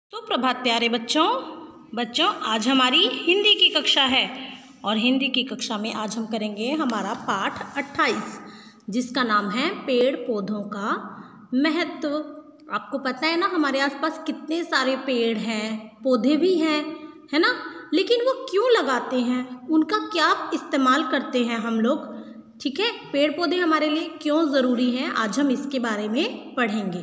तो प्रभात प्यारे बच्चों आज हमारी हिंदी की कक्षा है और हिंदी की कक्षा में आज हम करेंगे हमारा पाठ 28 जिसका नाम है पेड़ पौधों का महत्व। आपको पता है ना हमारे आसपास कितने सारे पेड़ हैं, पौधे भी हैं, है ना, लेकिन वो क्यों लगाते हैं, उनका क्या इस्तेमाल करते हैं हम लोग। ठीक है, पेड़ पौधे हमारे लिए क्यों ज़रूरी हैं, आज हम इसके बारे में पढ़ेंगे।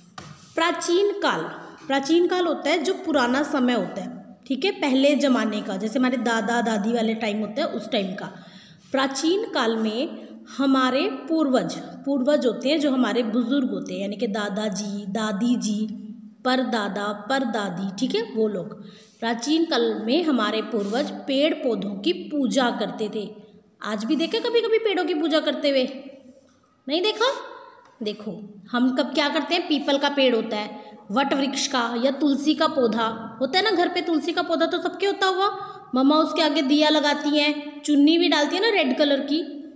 प्राचीन काल होता है जो पुराना समय होता है, ठीक है, पहले ज़माने का, जैसे हमारे दादा दादी वाले टाइम होता है उस टाइम का। प्राचीन काल में हमारे पूर्वज होते हैं, जो हमारे बुजुर्ग होते हैं, यानी कि दादाजी दादी जी, परदादा परदादी, ठीक है, वो लोग प्राचीन काल में हमारे पूर्वज पेड़ पौधों की पूजा करते थे। आज भी देखे कभी कभी पेड़ों की पूजा करते हुए? नहीं देखा? देखो हम कब क्या करते हैं, पीपल का पेड़ होता है, वट वृक्ष का या तुलसी का पौधा होता है ना, घर पे तुलसी का पौधा तो सबके होता होगा। मम्मा उसके आगे दिया लगाती हैं, चुन्नी भी डालती है ना रेड कलर की।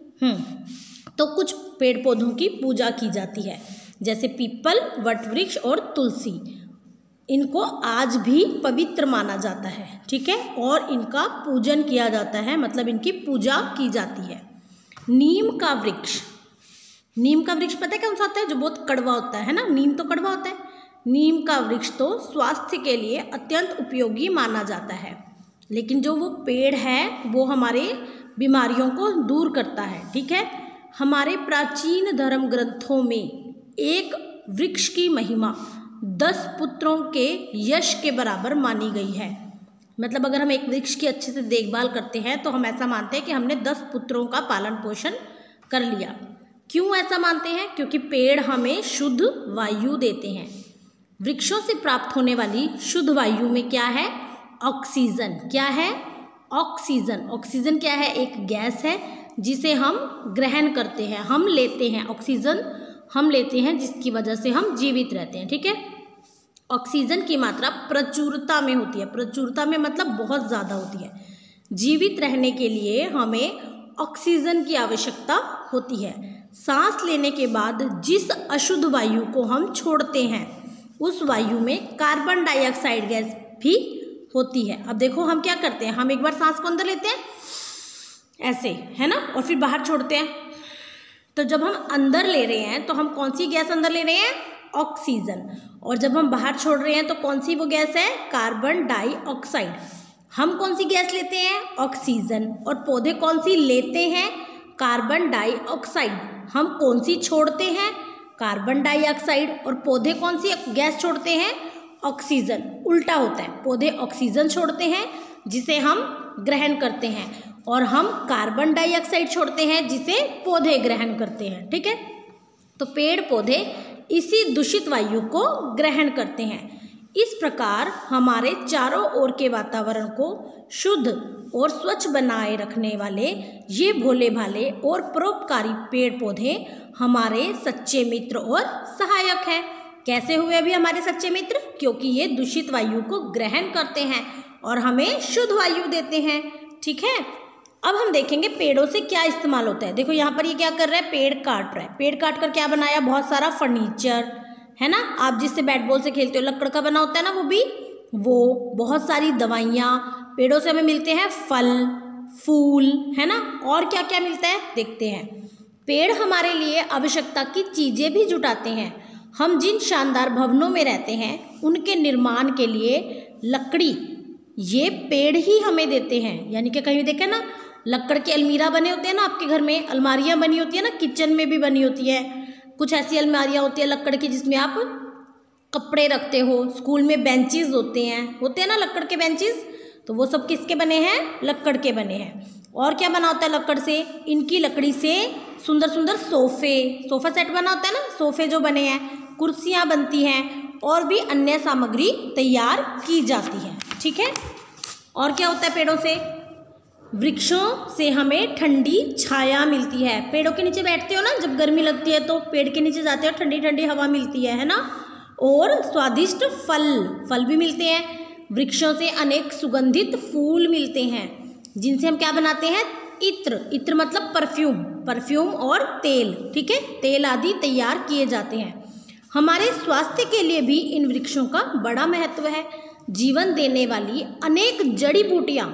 तो कुछ पेड़ पौधों की पूजा की जाती है, जैसे पीपल, वट वृक्ष और तुलसी। इनको आज भी पवित्र माना जाता है, ठीक है, और इनका पूजन किया जाता है, मतलब इनकी पूजा की जाती है। नीम का वृक्ष पता है कौन सा होता है, जो बहुत कड़वा होता है ना, नीम तो कड़वा होता है। नीम का वृक्ष तो स्वास्थ्य के लिए अत्यंत उपयोगी माना जाता है, लेकिन जो वो पेड़ है वो हमारे बीमारियों को दूर करता है, ठीक है। हमारे प्राचीन धर्म ग्रंथों में एक वृक्ष की महिमा 10 पुत्रों के यश के बराबर मानी गई है। मतलब अगर हम एक वृक्ष की अच्छे से देखभाल करते हैं तो हम ऐसा मानते हैं कि हमने 10 पुत्रों का पालन पोषण कर लिया। क्यों ऐसा मानते हैं? क्योंकि पेड़ हमें शुद्ध वायु देते हैं। वृक्षों से प्राप्त होने वाली शुद्ध वायु में क्या है? ऑक्सीजन। क्या है? ऑक्सीजन। ऑक्सीजन क्या है? एक गैस है जिसे हम ग्रहण करते हैं, हम लेते हैं, ऑक्सीजन हम लेते हैं, जिसकी वजह से हम जीवित रहते हैं, ठीक है। ऑक्सीजन की मात्रा प्रचुरता में होती है, प्रचुरता में मतलब बहुत ज़्यादा होती है। जीवित रहने के लिए हमें ऑक्सीजन की आवश्यकता होती है। सांस लेने के बाद जिस अशुद्ध वायु को हम छोड़ते हैं उस वायु में कार्बन डाइऑक्साइड गैस भी होती है। अब देखो हम क्या करते हैं, हम एक बार सांस को अंदर लेते हैं ऐसे, है ना, और फिर बाहर छोड़ते हैं। तो जब हम अंदर ले रहे हैं तो हम कौन सी गैस अंदर ले रहे हैं? ऑक्सीजन। और जब हम बाहर छोड़ रहे हैं तो कौन सी वो गैस है? Carbon dioxide. हम कौन सी गैस लेते हैं? ऑक्सीजन। और पौधे कौन सी लेते हैं? Carbon dioxide. हम कौन सी छोड़ते हैं? Carbon dioxide. और पौधे कौन सी गैस छोड़ते हैं? ऑक्सीजन। उल्टा होता है, पौधे ऑक्सीजन छोड़ते हैं जिसे हम ग्रहण करते हैं, और हम कार्बन डाइऑक्साइड छोड़ते हैं जिसे पौधे ग्रहण करते हैं, ठीक है। तो पेड़ पौधे इसी दूषित वायु को ग्रहण करते हैं। इस प्रकार हमारे चारों ओर के वातावरण को शुद्ध और स्वच्छ बनाए रखने वाले ये भोले भाले और परोपकारी पेड़ पौधे हमारे सच्चे मित्र और सहायक हैं। कैसे हुए अभी हमारे सच्चे मित्र? क्योंकि ये दूषित वायु को ग्रहण करते हैं और हमें शुद्ध वायु देते हैं, ठीक है। अब हम देखेंगे पेड़ों से क्या इस्तेमाल होता है। देखो यहाँ पर ये क्या कर रहा है, पेड़ काट रहा है। पेड़ काट कर क्या बनाया? बहुत सारा फर्नीचर, है ना, आप जिससे बैट बॉल से खेलते हो लकड़ का बना होता है ना, वो भी, वो बहुत सारी दवाइयाँ, पेड़ों से हमें मिलते हैं फल फूल, है ना, और क्या क्या मिलता है देखते हैं। पेड़ हमारे लिए आवश्यकता की चीज़ें भी जुटाते हैं। हम जिन शानदार भवनों में रहते हैं उनके निर्माण के लिए लकड़ी ये पेड़ ही हमें देते हैं। यानी कि कहीं देखें ना, लकड़ के अलमीरा बने होते हैं ना, आपके घर में अलमारियाँ बनी होती है ना, किचन में भी बनी होती है, कुछ ऐसी अलमारियाँ होती है लकड़ की जिसमें आप कपड़े रखते हो। स्कूल में बेंचेस होते हैं ना लकड़ के बेंचेस, तो वो सब किसके बने हैं? लकड़ के बने हैं। और क्या बना होता है लकड़ से? इनकी लकड़ी से सुंदर सुंदर सोफ़ा सेट बना होता है ना, सोफ़े जो बने हैं, कुर्सियाँ बनती हैं, और भी अन्य सामग्री तैयार की जाती है, ठीक है। और क्या होता है पेड़ों से? वृक्षों से हमें ठंडी छाया मिलती है। पेड़ों के नीचे बैठते हो ना, जब गर्मी लगती है तो पेड़ के नीचे जाते हो, ठंडी ठंडी हवा मिलती है ना। और स्वादिष्ट फल भी मिलते हैं। वृक्षों से अनेक सुगंधित फूल मिलते हैं जिनसे हम क्या बनाते हैं? इत्र मतलब परफ्यूम और तेल, ठीक है, तेल आदि तैयार किए जाते हैं। हमारे स्वास्थ्य के लिए भी इन वृक्षों का बड़ा महत्व है। जीवन देने वाली अनेक जड़ी बूटियाँ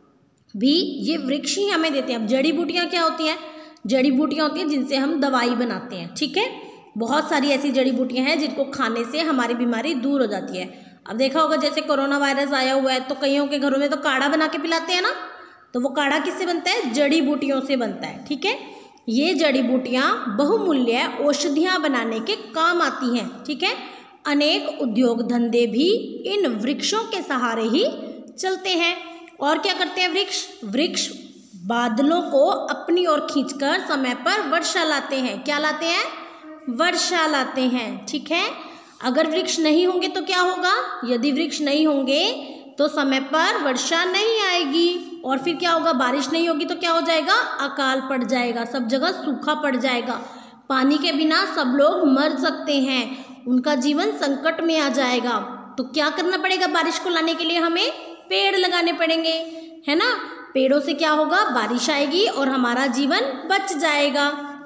भी ये वृक्ष ही हमें देते हैं। अब जड़ी बूटियाँ क्या होती हैं? जड़ी बूटियाँ होती हैं जिनसे हम दवाई बनाते हैं, ठीक है। बहुत सारी ऐसी जड़ी बूटियाँ हैं जिनको खाने से हमारी बीमारी दूर हो जाती है। अब देखा होगा जैसे कोरोना वायरस आया हुआ है तो कईयों के घरों में तो काढ़ा बना के पिलाते हैं ना, तो वो काढ़ा किससे बनता है? जड़ी बूटियों से बनता है, ठीक है। ये जड़ी बूटियाँ बहुमूल्य औषधियाँ बनाने के काम आती हैं, ठीक है। अनेक उद्योग धंधे भी इन वृक्षों के सहारे ही चलते हैं। और क्या करते हैं वृक्ष बादलों को अपनी ओर खींचकर समय पर वर्षा लाते हैं। क्या लाते हैं? वर्षा लाते हैं, ठीक है। अगर वृक्ष नहीं होंगे तो क्या होगा? यदि वृक्ष नहीं होंगे तो समय पर वर्षा नहीं आएगी और फिर क्या होगा? बारिश नहीं होगी तो क्या हो जाएगा? अकाल पड़ जाएगा, सब जगह सूखा पड़ जाएगा। पानी के बिना सब लोग मर सकते हैं, उनका जीवन संकट में आ जाएगा। तो क्या करना पड़ेगा? बारिश को लाने के लिए हमें पेड़ लगाने पड़ेंगे, है ना। पेड़ों से क्या होगा? बारिश आएगी और हमारा जीवन बच जाएगा।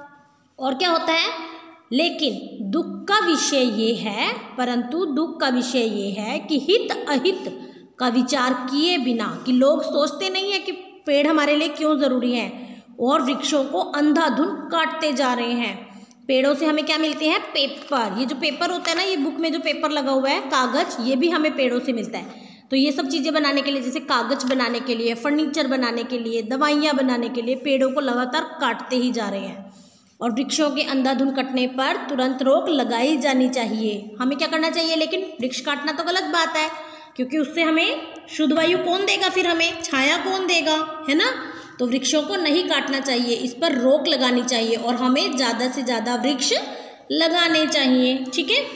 और क्या होता है? लेकिन दुख का विषय ये है, परंतु दुख का विषय ये है कि हित अहित का विचार किए बिना, कि लोग सोचते नहीं है कि पेड़ हमारे लिए क्यों ज़रूरी है और वृक्षों को अंधाधुंध काटते जा रहे हैं। पेड़ों से हमें क्या मिलते हैं? पेपर। ये जो पेपर होता है ना, ये बुक में जो पेपर लगा हुआ है, कागज़, ये भी हमें पेड़ों से मिलता है। तो ये सब चीज़ें बनाने के लिए, जैसे कागज़ बनाने के लिए, फर्नीचर बनाने के लिए, दवाइयाँ बनाने के लिए पेड़ों को लगातार काटते ही जा रहे हैं। और वृक्षों के अंधाधुंध कटने पर तुरंत रोक लगाई जानी चाहिए। हमें क्या करना चाहिए? लेकिन वृक्ष काटना तो गलत बात है, क्योंकि उससे हमें शुद्ध वायु कौन देगा? फिर हमें छाया कौन देगा, है ना। तो वृक्षों को नहीं काटना चाहिए, इस पर रोक लगानी चाहिए और हमें ज़्यादा से ज़्यादा वृक्ष लगाने चाहिए, ठीक है।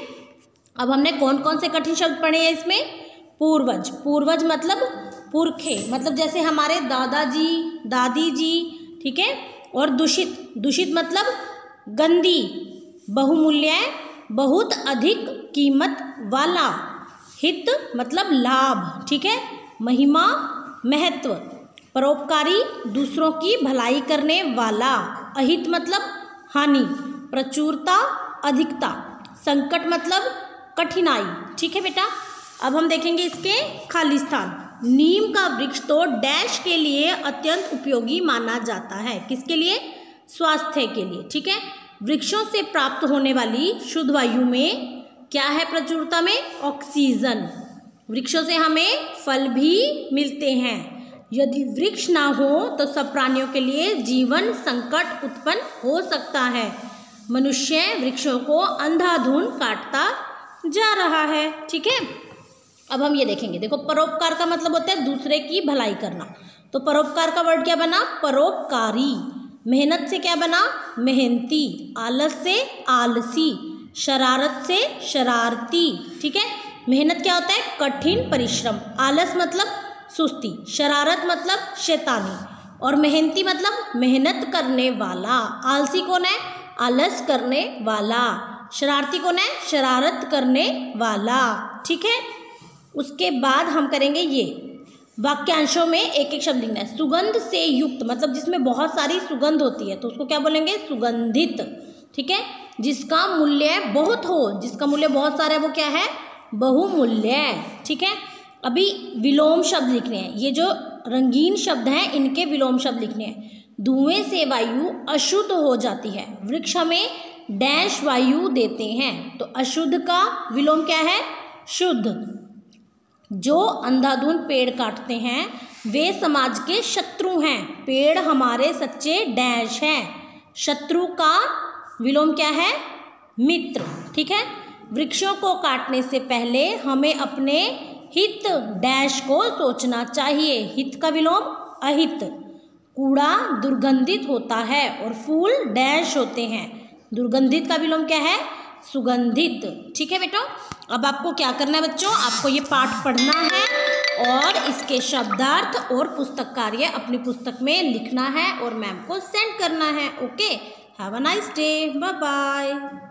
अब हमने कौन कौन से कठिन शब्द पढ़े हैं इसमें? पूर्वज। पूर्वज मतलब पुरखे, मतलब जैसे हमारे दादाजी, दादी जी, ठीक है। और दूषित। दूषित मतलब गंदी। बहुमूल्य, बहुत अधिक कीमत वाला। हित मतलब लाभ, ठीक है। महिमा, महत्व। परोपकारी, दूसरों की भलाई करने वाला। अहित मतलब हानि। प्रचुरता, अधिकता। संकट मतलब कठिनाई, ठीक है बेटा। अब हम देखेंगे इसके खाली स्थान। नीम का वृक्ष तो डैश के लिए अत्यंत उपयोगी माना जाता है। किसके लिए? स्वास्थ्य के लिए, ठीक है। वृक्षों से प्राप्त होने वाली शुद्ध वायु में क्या है? प्रचुरता में ऑक्सीजन। वृक्षों से हमें फल भी मिलते हैं। यदि वृक्ष ना हो तो सब प्राणियों के लिए जीवन संकट उत्पन्न हो सकता है। मनुष्य वृक्षों को अंधाधुंध काटता जा रहा है, ठीक है। अब हम ये देखेंगे, देखो परोपकार का मतलब होता है दूसरे की भलाई करना। तो परोपकार का वर्ड क्या बना? परोपकारी। मेहनत से क्या बना? मेहनती। आलस से आलसी। शरारत से शरारती, ठीक है। मेहनत क्या होता है? कठिन परिश्रम। आलस मतलब सुस्ती। शरारत मतलब शैतानी। और मेहनती मतलब मेहनत करने वाला। आलसी कौन है? आलस करने वाला। शरारती कौन है? शरारत करने वाला, ठीक है। उसके बाद हम करेंगे ये वाक्यांशों में एक एक शब्द लिखना है। सुगंध से युक्त मतलब जिसमें बहुत सारी सुगंध होती है तो उसको क्या बोलेंगे? सुगंधित, ठीक है। जिसका मूल्य बहुत हो, जिसका मूल्य बहुत सारा है वो क्या है? बहुमूल्य, ठीक है। अभी विलोम शब्द लिखने हैं। ये जो रंगीन शब्द हैं इनके विलोम शब्द लिखने हैं। धुएं से वायु अशुद्ध हो जाती है। वृक्ष हमें डैश वायु देते हैं। तो अशुद्ध का विलोम क्या है? शुद्ध। जो अंधाधुंध पेड़ काटते हैं वे समाज के शत्रु हैं। पेड़ हमारे सच्चे डैश हैं। शत्रु का विलोम क्या है? मित्र, ठीक है। वृक्षों को काटने से पहले हमें अपने हित डैश को सोचना चाहिए। हित का विलोम अहित। कूड़ा दुर्गंधित होता है और फूल डैश होते हैं। दुर्गंधित का विलोम क्या है? सुगंधित, ठीक है बेटा। अब आपको क्या करना है बच्चों? आपको ये पाठ पढ़ना है और इसके शब्दार्थ और पुस्तक कार्य अपनी पुस्तक में लिखना है और मैम को सेंड करना है। Okay, have a nice day, bye bye.